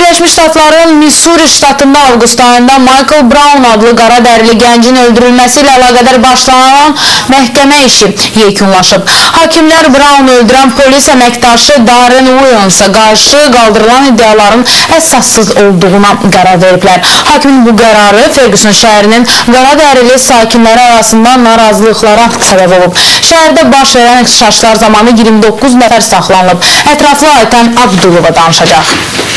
Birləşmiş Ştatların Missouri ştatında avqust ayında Michael Brown adlı qara dərili gəncin öldürülməsi ilə əlaqədar başlanan məhkəmə işi yekunlaşıb. Hakimlər Brown'u öldürən polis əməkdaşı Darren Williams'a qarşı qaldırılan iddiaların əsassız olduğuna qərar veriblər. Hakimin bu qərarı Ferguson şəhərinin qara dərili sakinləri arasında narazılıqlara səbəb olub. Şəhərdə baş verən ixtişaşlar zamanı 29 nəfər saxlanılıb. Ətraflı Aytan Abdulova danışacaq.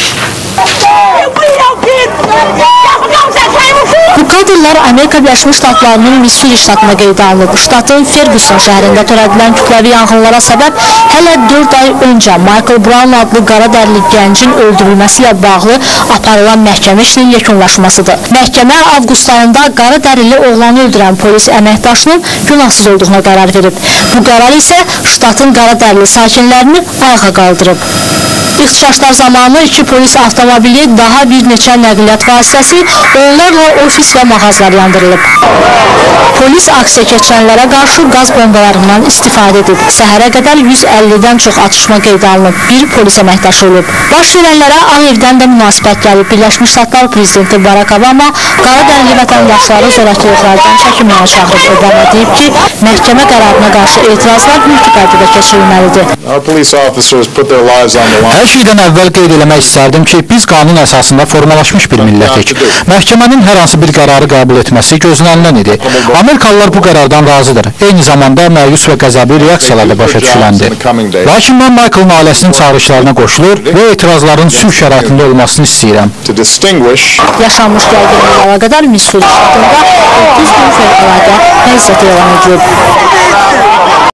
Bu kadrlar Amerika Birləşmiş Ştatlarının Missouri ştatına qeydə alınıb. Ştatın Ferguson şəhərində törədilən kütləvi yanğınlara səbəb hələ 4 ay öncə Michael Brown adlı qara dərili gəncin öldürülməsi ilə bağlı aparılan məhkəmə işinin yekunlaşmasıdır. Məhkəmə avqust ayında qara dərili oğlanı öldürən polis əməkdaşının günahsız olduğuna qərar verib. Bu qərar isə ştatın qara dərili sakinlərini ayağa qaldırıb. İxtişaşlar zamanı 2 polis avtomobili, daha bir neçə nəqliyyat vasitəsi, onlarla ofis və mağazalar yandırılıb. Polis aksiya keçirənlərə qarşı qaz bombalarından istifadə edib. Səhərə qədər 150-dən çox atışma qeydə alınıb. Bir polis əməkdaşı olub. Baş verənlərə Ağ Evdən də münasibət gəlib. Birləşmiş Ştatlar Prezidenti Barack Obama qara dərili vətəndaşları zorakılıqlardan çəkinməyə çağırıb. Obama deyib ki, məhkəmə qərarına qarşı etirazlar mülki qaydada keçirilməlidir. Hər şeydən əvvəl qeyd eləmək istərdim ki, biz qanun əsasında formalaşmış bir millətik. Məhkəmənin hər hansı bir qərarı qəbul etməsi gözlənilən idi. Amerikalılar bu qərardan razıdır. Eyni zamanda məyus və qəzəbli reaksiyalar da başa düşüləndir. Lakin mən Michael'ın ailəsinin çağırışlarına qoşulur və etirazların sülh şəraitində olmasını istəyirəm. Yaşanmış gərginliklə əlaqədar Missouri ştatında 30 gün fövqəladə vəziyyət elan edilib.